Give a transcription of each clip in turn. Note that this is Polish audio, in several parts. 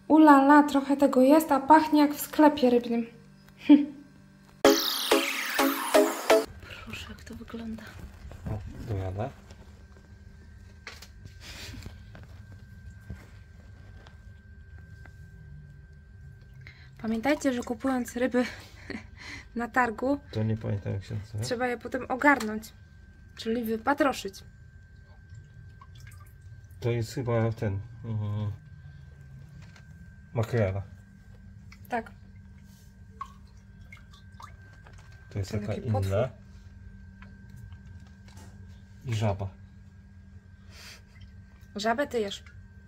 Ulala, trochę tego jest, a pachnie jak w sklepie rybnym. Proszę, jak to wygląda. O, dojadę. Pamiętajcie, że kupując ryby na targu, To nie pamiętam jak się nazywa. trzeba je potem ogarnąć, czyli wypatroszyć. To jest chyba ten... makrela. Tak. To jest Ten taka taki inna. potwór. I żaba. Żabę ty jesz.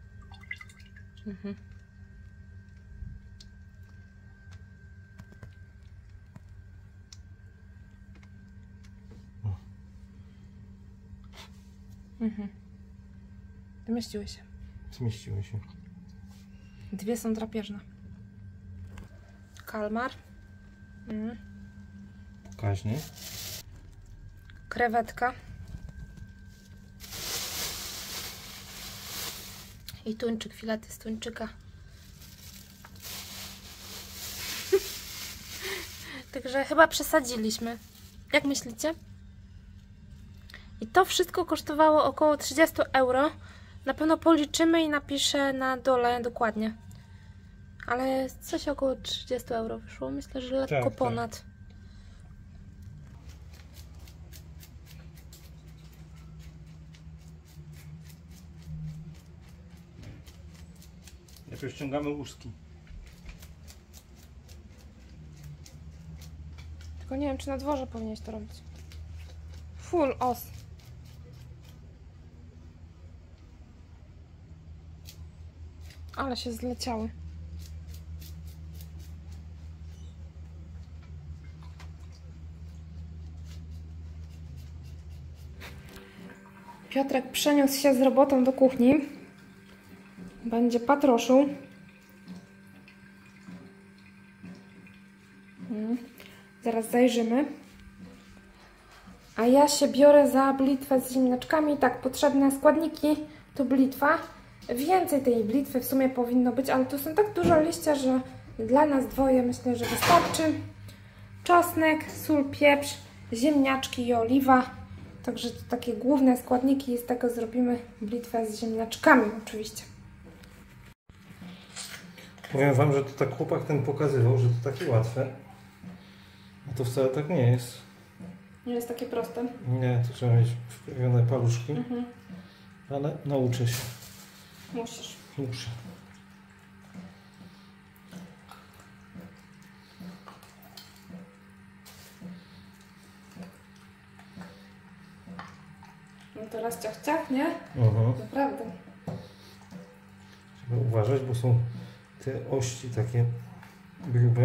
Zmieściły się. Zmieściły się. Dwie są drapieżne. Kalmar. Pokaźny. Krewetka. I tuńczyk, filety z tuńczyka. Także chyba przesadziliśmy. Jak myślicie? I to wszystko kosztowało około 30 euro. Na pewno policzymy i napiszę na dole dokładnie. Ale coś około 30 euro wyszło. Myślę, że lekko Tak, ponad. Tak. Jakoś ściągamy łuski. Tylko nie wiem, czy na dworze powinieneś to robić. Full os. Ale się zleciały. Piotrek przeniósł się z robotą do kuchni. Będzie patroszył. Zaraz zajrzymy. A ja się biorę za blitwę z ziemniaczkami. Tak, potrzebne składniki to blitwa. Więcej tej blitwy w sumie powinno być, ale tu są tak dużo liścia, że dla nas dwoje myślę, że wystarczy. Czosnek, sól, pieprz, ziemniaczki i oliwa. Także to takie główne składniki i z tego zrobimy blitwę z ziemniaczkami oczywiście. Powiem wam, że to tak chłopak ten pokazywał, że to takie łatwe. A to wcale tak nie jest. Nie jest takie proste. Nie, to trzeba mieć wprawione paluszki. Ale nauczę się. Musisz. Muszę. No teraz ciach, nie? Naprawdę. Trzeba uważać, bo są te ości takie grube.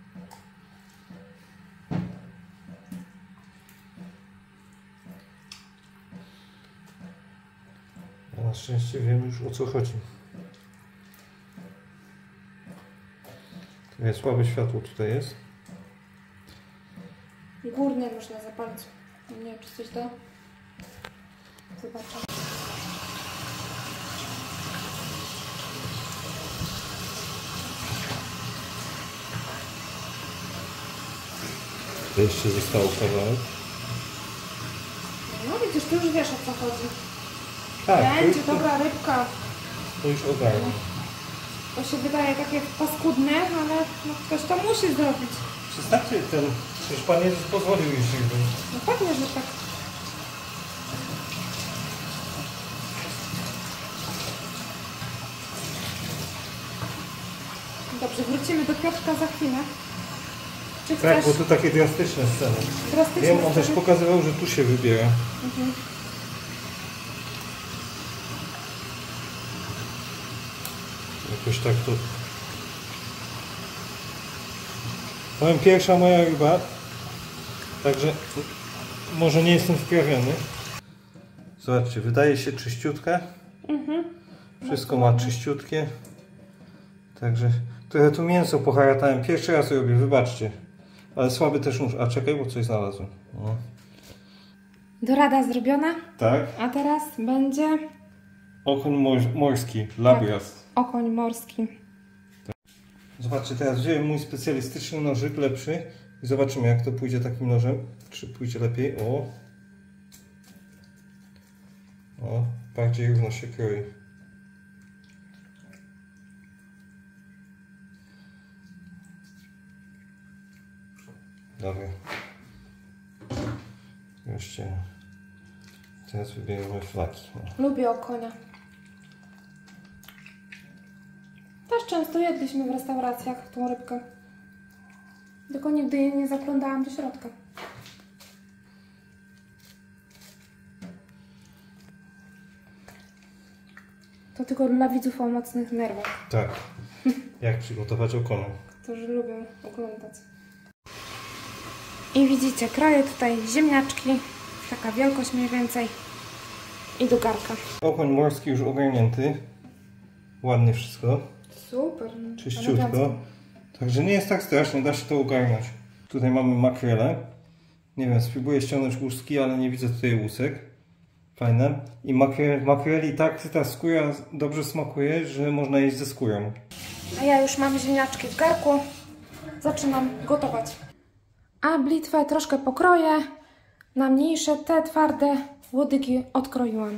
Ja na szczęście wiem już, o co chodzi. Trochę słabe światło tutaj jest. Górnie można zapalić. Nie wiem, czy coś da. Zobaczę. To jeszcze zostało kawałek. No widzisz, ty już wiesz, o co chodzi. Tak, Będzie dobra rybka. to już ogarnę. To się wydaje takie paskudne, ale no, ktoś to musi zrobić. Przestańcie ten... Przecież Pan Jezus pozwolił już jakby. No pewnie, że tak. Dobrze, wrócimy do Piotrka za chwilę. Czy Tak, chcesz... bo to takie drastyczne sceny. Drastyczne Wiem, on też sceny? pokazywał, że tu się wybiera. Jakoś tak to... Powiem, pierwsza moja ryba, także może nie jestem wprawiony. Zobaczcie, wydaje się czyściutka. Wszystko ma czyściutkie. Także trochę tu mięso poharatałem. Pierwszy raz robię, wybaczcie. Ale słaby też nóż. A czekaj, bo coś znalazłem. No. Dorada zrobiona. Tak. A teraz będzie... Okoń morski, labias. Tak, okoń morski. Zobaczcie, teraz wziąłem mój specjalistyczny nożyk, lepszy. I zobaczymy, jak to pójdzie takim nożem. Czy pójdzie lepiej. O, bardziej równo się kroi. Dobra. Wreszcie. Teraz wybieramy flaki. Lubię okonia. Też często jedliśmy w restauracjach tą rybkę. Tylko nigdy jej nie zaglądałam do środka. To tylko dla widzów o mocnych nerwach. Tak. Jak przygotować okonia. Którzy lubią oglądać. I widzicie, kroję tutaj ziemniaczki. Taka wielkość mniej więcej. I do garka. Okoń morski już ogarnięty. Ładnie wszystko. Super. Czyściutko. Także nie jest tak strasznie, da się to ogarnąć. Tutaj mamy makrelę. Nie wiem, spróbuję ściągnąć łuski, ale nie widzę tutaj łusek. Fajne. I makreli tak ta skóra dobrze smakuje, że można jeść ze skórą. A ja już mam ziemniaczki w garku. Zaczynam gotować. A blitwę troszkę pokroję. Na mniejsze, te twarde łodygi odkroiłam.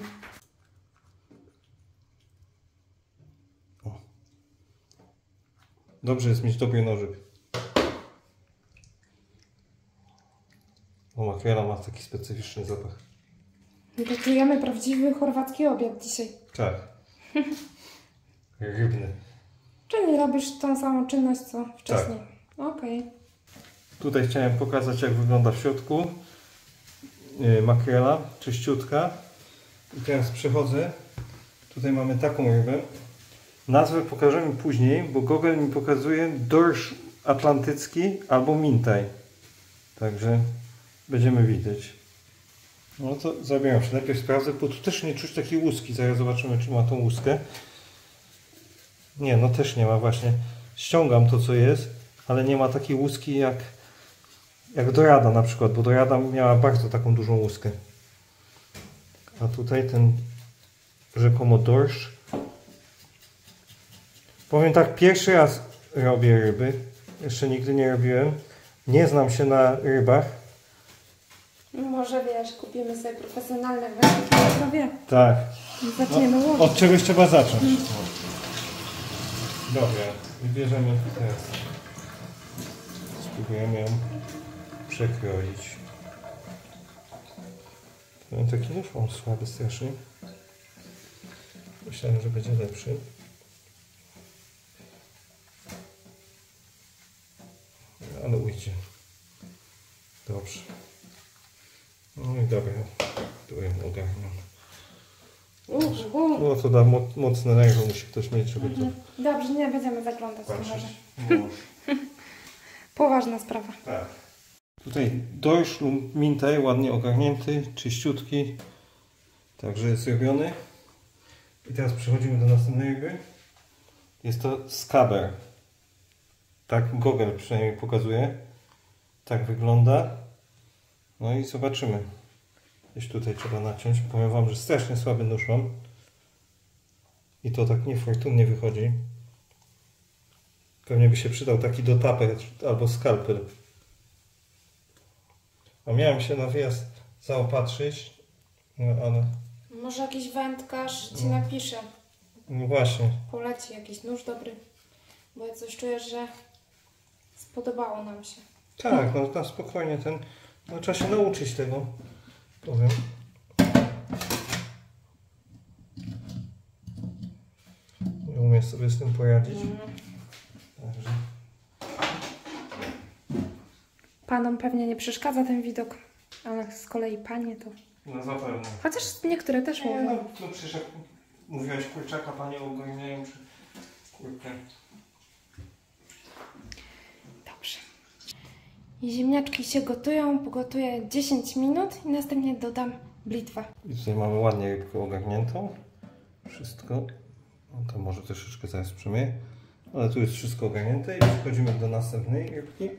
Dobrze jest mieć dobry nożyk. Bo makrela ma taki specyficzny zapach. Gotujemy prawdziwy chorwacki obiad dzisiaj. Tak. Rybny. Czyli robisz tą samą czynność co wcześniej. Tak. Okej. Tutaj chciałem pokazać, jak wygląda w środku. Makrela, czyściutka. I teraz przechodzę. Tutaj mamy taką rybę. Nazwę pokażemy później, bo Google mi pokazuje dorsz atlantycki albo mintaj. Także będziemy widzieć. No to zabieram się. Najpierw sprawdzę, bo tu też nie czuć takiej łuski. Zaraz zobaczymy, czy ma tą łuskę. Nie, no też nie ma właśnie. Ściągam to, co jest, ale nie ma takiej łuski jak dorada na przykład, bo dorada miała bardzo taką dużą łuskę. A tutaj ten rzekomo dorsz. Powiem tak, pierwszy raz robię ryby. Jeszcze nigdy nie robiłem. Nie znam się na rybach. Może wiesz, kupimy sobie profesjonalne wędki, kto wie. Tak. Zaczniemy łowić. Od czegoś trzeba zacząć. Dobra, wybierzemy teraz. Spróbujemy ją przekroić. Mam taki nóż, on słaby strasznie. Myślałem, że będzie lepszy. Ale ujdzie. Dobrze. No i dobra. Tu ją ogarniam. No to da mocne ręce, musi ktoś mieć, żeby to Dobrze, nie będziemy zaglądać. patrzeć. Poważna sprawa. Tak. Tutaj dorsz lub mintaj ładnie ogarnięty, czyściutki. Także jest zrobiony. I teraz przechodzimy do następnej ryby. Jest to skaber. Tak Google przynajmniej pokazuje. Tak wygląda. No i zobaczymy. Gdzieś tutaj trzeba naciąć. Powiem wam, że strasznie słaby nóż mam. I to tak niefortunnie wychodzi. Pewnie by się przydał taki dotaper albo skalpel. A miałem się na wyjazd zaopatrzyć, no ale... Może jakiś wędkarz ci napisze. No właśnie. Poleci jakiś nóż dobry. Bo ja coś czuję, że spodobało nam się. Tak, no na spokojnie no, trzeba się nauczyć tego. Powiem. Nie umiem sobie z tym poradzić. Także. Panom pewnie nie przeszkadza ten widok, ale z kolei panie to... No zapewne. Chociaż niektóre też Nie, mówią. no przecież jak mówiłaś kurczaka, panie ogarniają czy kurkę. Dobrze. I ziemniaczki się gotują, pogotuję 10 minut i następnie dodam blitwę. I tutaj mamy ładnie rybkę ogarniętą. Wszystko. No to może troszeczkę zaraz przemyję. Ale tu jest wszystko ogarnięte i przechodzimy do następnej rybki.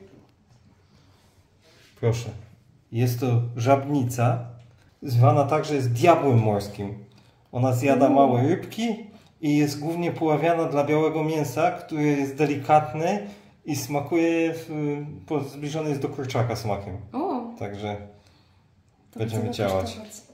Proszę. Jest to żabnica, zwana także jest diabłem morskim. Ona zjada małe rybki i jest głównie poławiana dla białego mięsa, który jest delikatny i smakuje, zbliżony jest do kurczaka smakiem. O! Także To będziemy działać.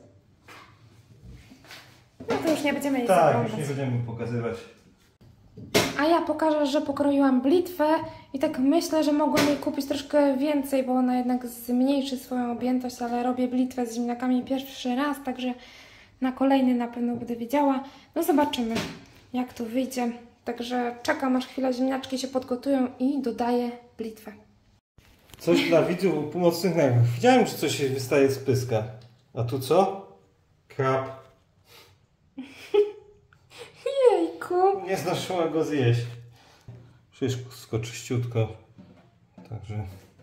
No to już nie będziemy jej Tak, zaglądać. już nie będziemy pokazywać. A ja pokażę, że pokroiłam blitwę i tak myślę, że mogłam jej kupić troszkę więcej, bo ona jednak zmniejszy swoją objętość, ale robię blitwę z ziemniakami pierwszy raz, także na kolejny na pewno będę wiedziała. No zobaczymy, jak to wyjdzie. Także czekam, aż chwilę ziemniaczki się podgotują i dodaję blitwę. Coś dla widzów północnych nerwów. Widziałem, że coś wystaje z pyska. A tu co? Krab. Jejku! Nie zdążyła go zjeść. Wszystko czyściutko. Także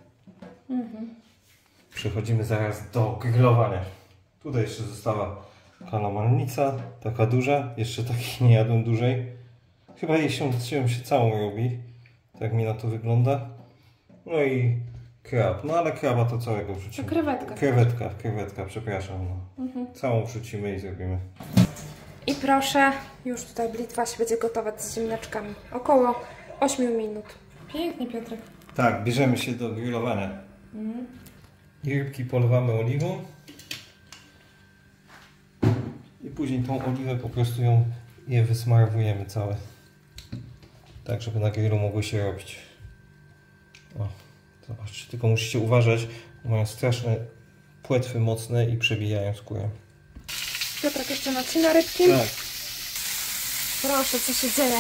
przechodzimy zaraz do grillowania. Tutaj jeszcze została kalamarnica, taka duża. Jeszcze takich nie jadłem dłużej. Chyba jej się całą robi. Tak mi na to wygląda. No i krab. No ale kraba to całego wrzucimy. To krewetka. Krewetka, przepraszam. No. Całą wrzucimy i zrobimy. I proszę, już tutaj blitwa się będzie gotować z ziemniaczkami. Około 8 minut. Pięknie, Piotrek. Tak, bierzemy się do grillowania. I rybki polewamy oliwą. I później tą oliwę po prostu je wysmarowujemy całe. Tak, żeby na grillu mogły się robić. O, zobaczcie, tylko musicie uważać, bo mają straszne płetwy mocne i przebijają skórę. Piotrek jeszcze nacina rybki. Tak. Proszę, co się dzieje?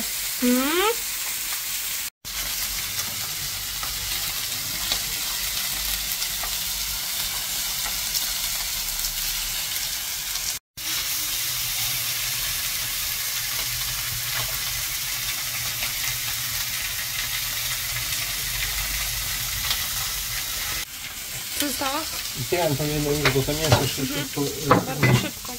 Co zostało? Zbieram to jedno już, bo to mięso szybko. Bardzo szybko.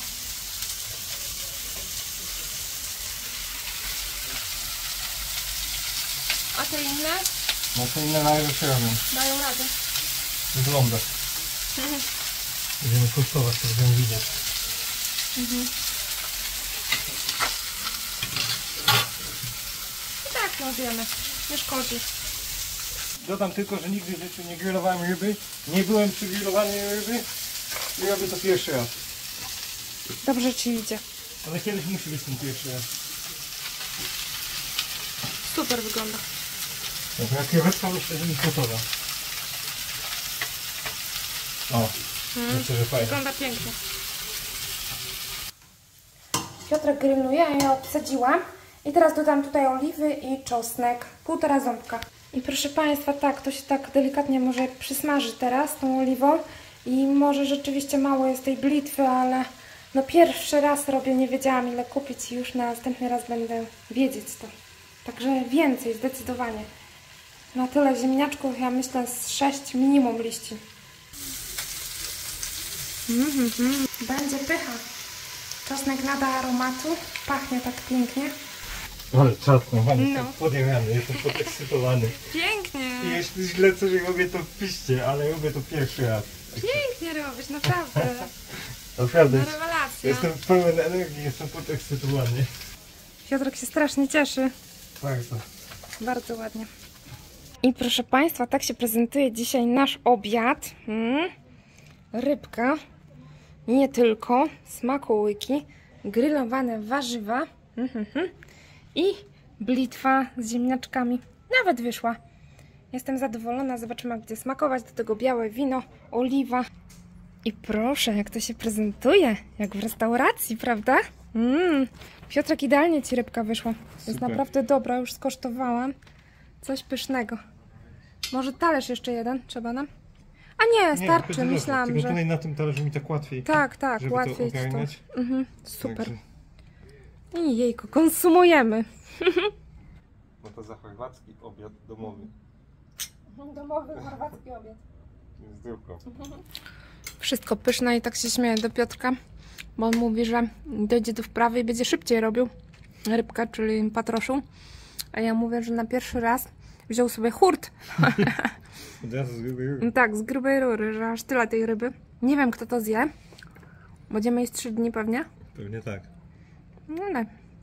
A te inne? No to inne najpierw się robią. Dają radę. Wygląda. Będziemy kosztować, to będziemy widzieć. I tak, no wiemy. Nie szkodzi. Dodam tylko, że nigdy w życiu nie grillowałem ryby. Nie byłem przy grillowaniu ryby i robię to pierwszy raz. Dobrze ci idzie. Ale kiedyś musi być ten pierwszy raz. Super wygląda. Dobra, krewetka myślę, że jest gotowa. O, myślę, że fajnie. Wygląda pięknie. Piotrek grilluje, ja obsadziłam. I teraz dodam tutaj oliwy i czosnek. 1,5 ząbka. I proszę Państwa, tak, to się tak delikatnie może przysmaży teraz tą oliwą. I może rzeczywiście mało jest tej blitwy, ale no pierwszy raz robię, nie wiedziałam ile kupić i już na następny raz będę wiedzieć to. Także więcej, zdecydowanie. Na tyle ziemniaczków, ja myślę z 6 minimum liści. Będzie pycha. Czosnek nada aromatu, pachnie tak pięknie. Ale czasno, No. podjechany, jestem podekscytowany. Pięknie! I jeśli źle coś robię, to piszcie, ale robię to pierwszy raz. Pięknie robisz, naprawdę. Naprawdę, No rewelacja. jestem pełen energii, jestem podekscytowany. Piotrek się strasznie cieszy. Bardzo. Bardzo ładnie. I proszę Państwa, tak się prezentuje dzisiaj nasz obiad. Rybka, nie tylko, smakołyki, grillowane warzywa i blitwa z ziemniaczkami. Nawet wyszła. Jestem zadowolona, zobaczymy jak będzie smakować. Do tego białe wino, oliwa. I proszę, jak to się prezentuje, jak w restauracji, prawda? Piotrek, idealnie Ci rybka wyszła. Jest Super. naprawdę dobra, już skosztowałam. Coś pysznego. Może talerz jeszcze jeden trzeba nam? A nie, starczy, myślałam, tylko że... tutaj na tym talerzu mi tak łatwiej, Tak, żeby łatwiej to ci ogarniać. Super. Także... I jejku, konsumujemy. No to za chorwacki obiad domowy. Domowy chorwacki obiad. Zdrówko. Wszystko pyszne i tak się śmieję do Piotrka, bo on mówi, że dojdzie do wprawy i będzie szybciej robił rybkę, czyli patroszu. A ja mówię, że na pierwszy raz wziął sobie hurt. Od razu z grubej rury. Tak, z grubej rury, że aż tyle tej ryby. Nie wiem, kto to zje. Będziemy jeść 3 dni pewnie. Pewnie tak. No ale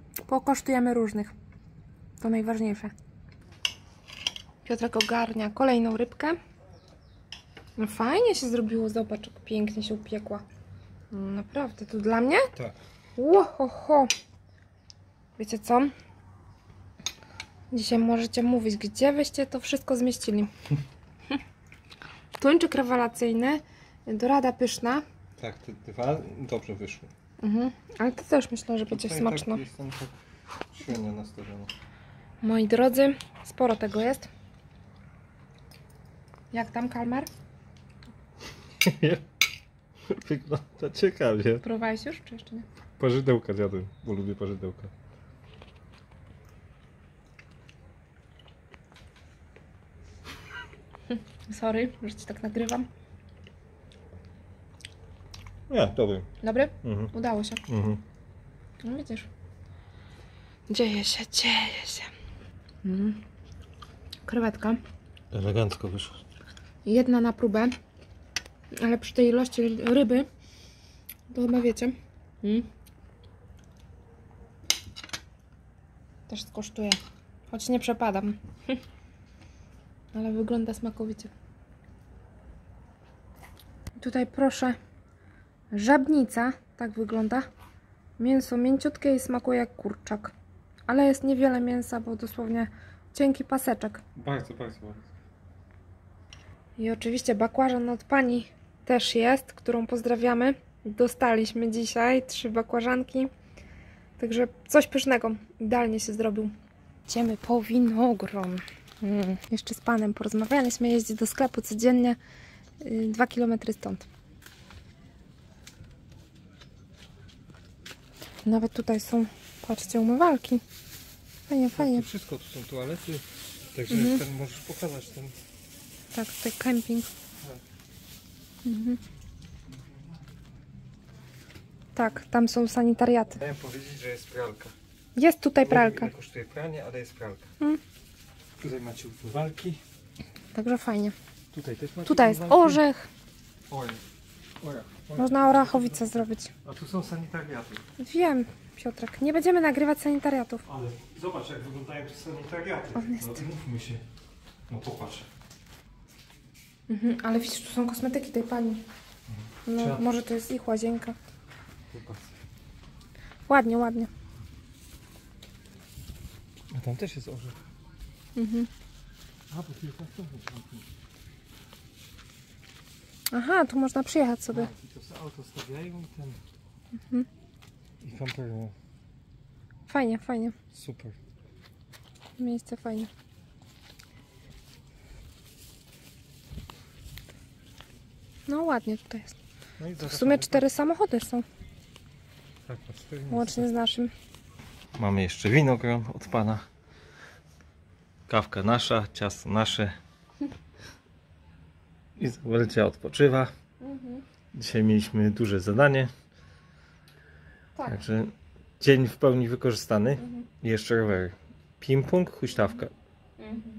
Pokosztujemy różnych. To najważniejsze. Piotrek ogarnia kolejną rybkę. No fajnie się zrobiło, zobacz, jak pięknie się upiekła. No, naprawdę, to dla mnie? Tak. Łohoho. Wiecie co? Dzisiaj możecie mówić, gdzie wyście to wszystko zmieścili. Tuńczyk rewelacyjny, dorada pyszna. Tak, te dwa dobrze wyszły. Ale to też myślę, że będzie Tutaj smaczno. Tak, jestem tak silnie nastawiony. Moi drodzy, sporo tego jest. Jak tam, kalmar? Wygląda ciekawie. Próbowałeś już, czy jeszcze nie? Parzydełka zjadłem, bo lubię parzydełka. Sorry, że ci tak nagrywam. Nie, dobry. Dobry? Mhm. Udało się. Mhm. No widzisz. Dzieje się, dzieje się. Krewetka. Elegancko wyszło. Jedna na próbę. Ale przy tej ilości ryby, to chyba wiecie. Też skosztuję. Choć nie przepadam. Ale wygląda smakowicie. Tutaj proszę, żabnica, tak wygląda. Mięso mięciutkie i smakuje jak kurczak. Ale jest niewiele mięsa, bo dosłownie cienki paseczek. Bardzo, bardzo, bardzo. I oczywiście bakłażan od pani też jest, którą pozdrawiamy. Dostaliśmy dzisiaj 3 bakłażanki. Także coś pysznego. Idealnie się zrobił. Idziemy po winogron. Jeszcze z panem porozmawialiśmy. Jeździ do sklepu codziennie. 2 km stąd. Nawet tutaj są, patrzcie, umywalki. Fajnie, fajnie. Wszystko tu są toalety, także ten możesz pokazać ten. Tak, tutaj kemping. Tak, tam są sanitariaty. Chciałem powiedzieć, że jest pralka. Jest tutaj pralka. Nie kosztuje pranie, ale jest pralka. Tutaj macie umywalki. Także fajnie. Tutaj też macie Tutaj jest umywalki. orzech. Orech. Można orachowicę zrobić. A tu są sanitariaty. Wiem, Piotrek. Nie będziemy nagrywać sanitariatów. Ale zobacz, jak wyglądają te sanitariaty. On jest. No to mówmy się. No popatrz. Ale widzisz, tu są kosmetyki tej pani. No, Trzeba- może to jest ich łazienka. Popatrz. Ładnie, ładnie. A tam też jest orzech. A, bo tu jest następny. Aha, tu można przyjechać sobie. I to sobie auto stawiają i ten. I kamper, no. Fajnie, fajnie. Super. Miejsce fajne. No ładnie tutaj jest. No i W sumie 4 samochody są. Tak, na 4 Łącznie z naszym. Mamy jeszcze winogron od pana. Kawka nasza, ciasto nasze. Izabelcia odpoczywa. Dzisiaj mieliśmy duże zadanie. Tak. Także dzień w pełni wykorzystany. I jeszcze rowery. Ping-pong, huśtawka.